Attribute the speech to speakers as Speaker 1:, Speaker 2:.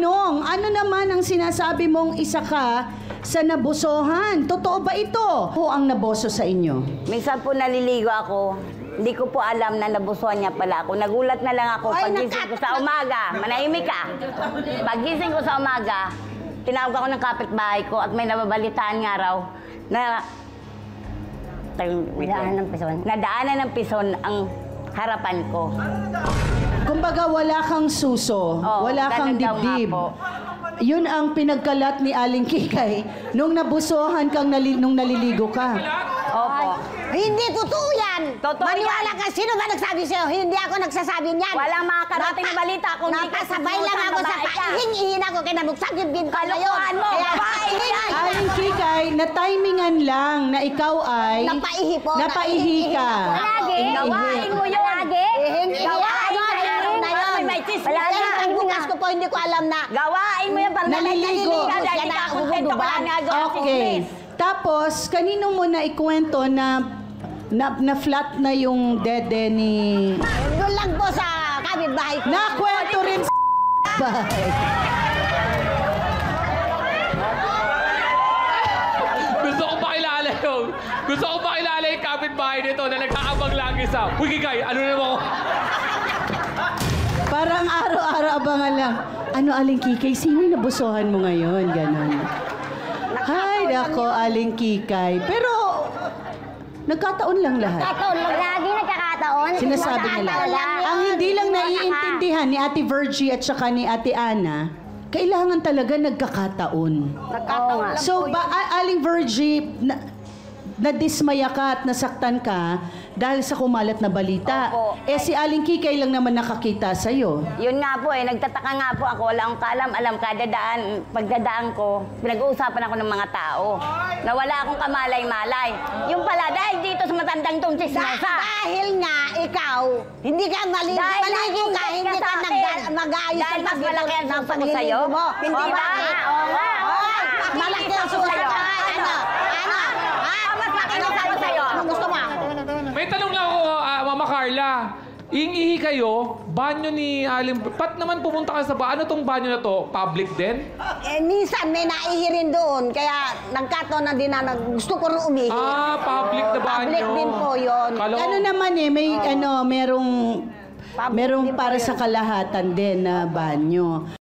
Speaker 1: tanong, ano naman ang sinasabi mong isa ka sa nabusohan? Totoo ba ito? O ang naboso sa inyo?
Speaker 2: Minsan po naliligo ako. Hindi ko po alam na nabusuhan niya pala ako. Nagulat na lang ako pagising ko sa umaga. Manahimik ka. Pagising ko sa umaga, tinawag ako ng kapitbahay ko at may nababalitaan nga raw na nadaanan ng pison ang harapan ko.
Speaker 1: Kumbaga wala kang suso, wala kang dibdib. Yun ang pinagkalat ni Aling Kikay nung nabusuhan kang nung naliligo ka.
Speaker 2: Opo.
Speaker 3: Hindi totoo yan.
Speaker 2: Totoo
Speaker 3: Maniwala ka. Sino ba nagsabi sa'yo? Hindi ako nagsasabi niyan.
Speaker 2: Walang makakarating na balita kung hindi ka
Speaker 3: napasabay lang ako sa paihing-ihin ako kaya nabuksan yung pinto
Speaker 2: Kalukuhan mo.
Speaker 1: Aling Kikay, na-timingan lang na ikaw ay
Speaker 3: napaihi po.
Speaker 1: napaihi ka.
Speaker 2: Lagi. Gawain mo yun. Lagi. Gawain mo yun. May chismis
Speaker 3: Palagi
Speaker 2: ka.
Speaker 3: ang bukas ko po, hindi ko alam na.
Speaker 2: Gawain mo yun.
Speaker 1: Naliligo.
Speaker 2: Dahil hindi ka kontento ka lang nagawa ng
Speaker 1: Okay.
Speaker 2: chismis.
Speaker 1: Tapos, kanino mo na ikwento na flat na yung dede ni...
Speaker 3: Doon lang po sa kapitbahay ko.
Speaker 1: Nakwento rin sa bahay.
Speaker 4: Gusto ko makilala yung... Gusto ko makilala yung kapitbahay nito na nagkakabang lagi sa... Uy, Kikay, ano naman ako?
Speaker 1: Parang araw-araw abangan lang. Ano, Aling Kikay, sino yung nabusuhan mo ngayon? Ganon. Hay, nako, Aling Kikay. Pero, nagkataon lang lahat.
Speaker 3: Lagi nagkakataon.
Speaker 1: Sinasabi nila. Ang hindi lang naiintindihan ni Ate Virgie at saka ni Ate Ana, kailangan talaga nagkakataon. So, Aling Virgie, nadismaya ka at nasaktan ka dahil sa kumalat na balita.
Speaker 2: Opo.
Speaker 1: Si Aling Kikay lang naman nakakita sa'yo.
Speaker 2: Yun nga po nagtataka nga po ako. Wala akong kaalam-alam kada daan, pagdadaan ko, pinag-uusapan ako ng mga tao na wala akong kamalay-malay. Yung pala, dahil dito sa matandang tong chismosa.
Speaker 3: Dahil nga, ikaw, hindi ka maligo ka, hindi ka mag-aayos
Speaker 2: dahil mas malaki ang suso ko sa'yo.
Speaker 3: mo. Hindi ba?
Speaker 2: Oo nga.
Speaker 3: Malaki ang suso sa'yo. Ano?
Speaker 2: Mas malaki ang suso sa'yo.
Speaker 3: Ano gusto mo?
Speaker 4: May tanong lang ako, Mama Carla. Iingihi kayo, banyo ni Aling... Pat naman pumunta ka sa Ano tong banyo na to? Public din?
Speaker 3: Minsan may naihi rin doon, kaya nagkataon na din na gusto ko rin umihi.
Speaker 4: Public na banyo.
Speaker 3: Public din po yun.
Speaker 1: Ano naman may merong
Speaker 3: Public din
Speaker 1: para
Speaker 3: po
Speaker 1: sa
Speaker 3: yun.
Speaker 1: kalahatan din na banyo.